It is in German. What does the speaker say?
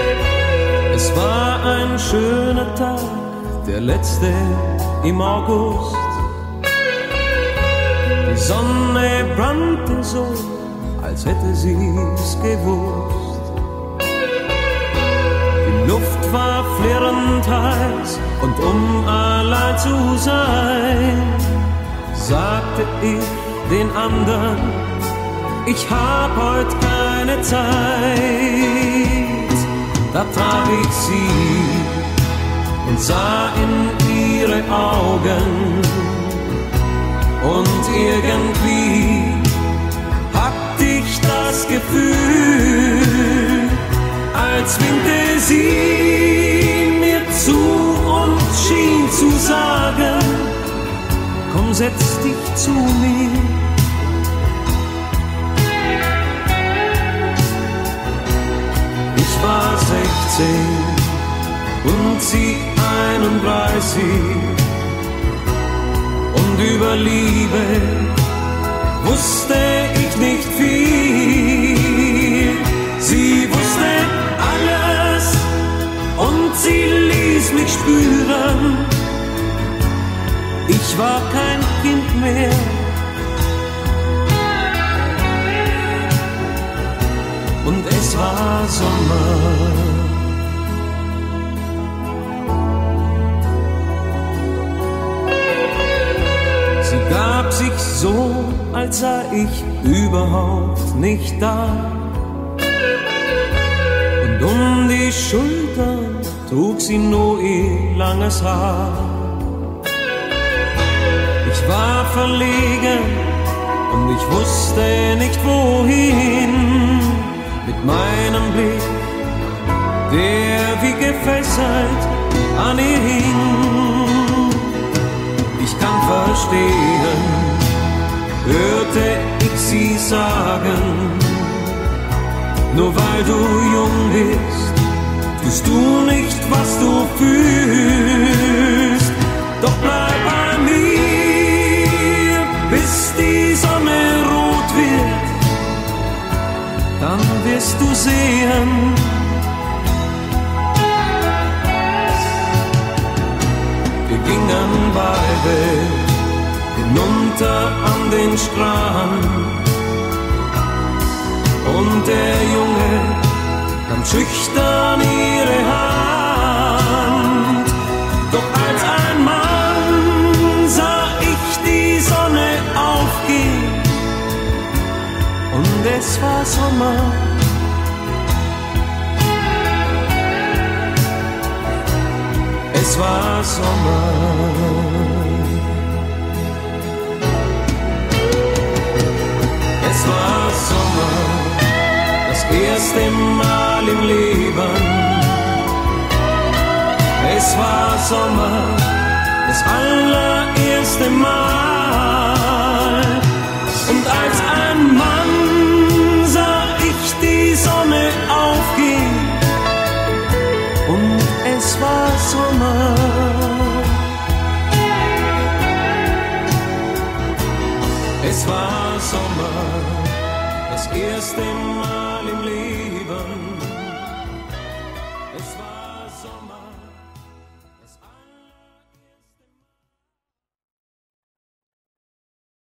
Es war ein schöner Tag, der letzte im August. Die Sonne brannte so, als hätte sie's gewusst. Die Luft war flirrend heiß und um allein zu sein, sagte ich den anderen, ich hab heut keine Zeit. Da traf ich sie und sah in ihre Augen und irgendwie hatte ich das Gefühl, als winkte sie mir zu und schien zu sagen, komm, setz dich zu mir. Ich war 16 und sie 31 und über Liebe wusste ich nicht viel. Sie wusste alles und sie ließ mich spüren, ich war kein Kind mehr. Und es war Sommer. Sie gab sich so, als sei ich überhaupt nicht da. Und um die Schultern trug sie nur ihr langes Haar. Ich war verlegen und ich wusste nicht wohin. Mit meinem Blick, der wie gefesselt an ihr hing. Ich kann verstehen, hörte ich sie sagen, nur weil du jung bist, tust du nicht, was du fühlst. Doch bleib bei mir, bis die Sonne rot wird, dann wirst du sehen, wir gingen beide hinunter an den Strand und der Junge nahm schüchtern ihre Hand. Doch als ein Mann sah ich die Sonne aufgehen und es war Sommer. Es war Sommer. Es war Sommer, das erste Mal im Leben. Es war Sommer, das allererste Mal. Und als ein Mann sah ich die Sonne aufgehen und es war Sommer. Es war Sommer, das erste Mal.